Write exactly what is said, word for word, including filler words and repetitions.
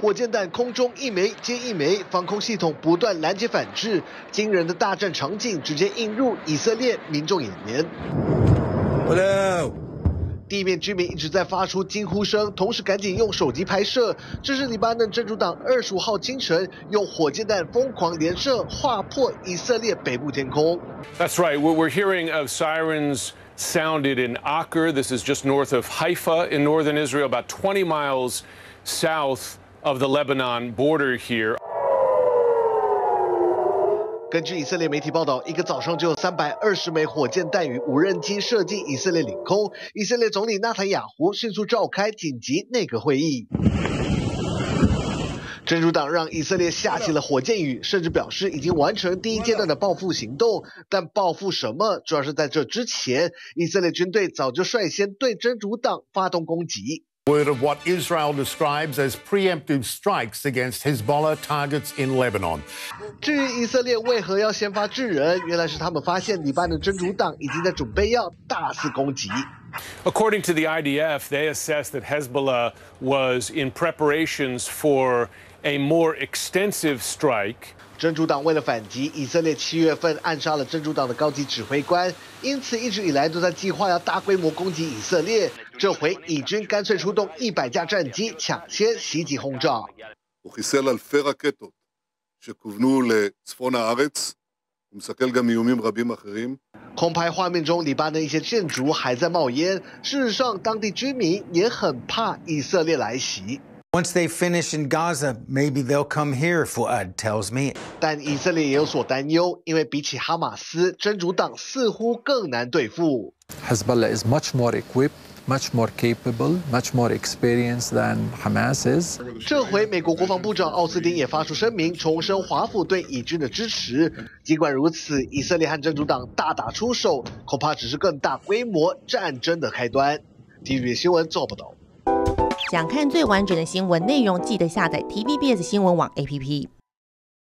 火箭弹空中一枚接一枚，防空系统不断拦截反制，惊人的大战场景直接映入以色列民众眼帘。地面居民一直在发出惊呼声，同时赶紧用手机拍摄。这是黎巴嫩真主党二十五号清晨用火箭弹疯狂连射，划破以色列北部天空。 That's right. We're hearing of sirens sounded in Acre. This is just north of Haifa in northern Israel, about twenty miles south of the Lebanon border here. 根据以色列媒体报道，一个早上就有三百二十枚火箭弹与无人机射进以色列领空。以色列总理纳坦雅胡迅速召开紧急内阁会议。真主党让以色列下起了火箭雨，甚至表示已经完成第一阶段的报复行动。但报复什么？主要是在这之前，以色列军队早就率先对真主党发动攻击。 Word of what Israel describes as preemptive strikes against Hezbollah targets in Lebanon. 至于以色列为何要先发制人，原来是他们发现黎巴嫩真主党已经在准备要大肆攻击。 According to the I D F, they assessed that Hezbollah was in preparations for a more extensive strike. 真主党为了反击，以色列七月份暗杀了真主党的高级指挥官，因此一直以来都在计划要大规模攻击以色列。这回以军干脆出动一百架战机抢先袭击轰炸。 הוא חיסל אלפי רקטות שכוונו לצפון הארץ, ומסכל גם איומים רבים אחרים. 空拍画面中，黎巴嫩一些建筑还在冒烟。事实上，当地居民也很怕以色列来袭。 Once they finish in Gaza, maybe they'll come here, Fuad tells me. 但以色列也有所担忧，因为比起哈马斯，真主党似乎更难对付。 Hezbollah is much more equipped, much more capable, much more experienced than Hamas is. 这回，美国国防部长奥斯汀也发出声明，重申华府对以军的支持。尽管如此，以色列和真主党大打出手，恐怕只是更大规模战争的开端。T V B 新闻做报道。 想看最完整的新闻内容，记得下载 T V B S 新闻网 A P P。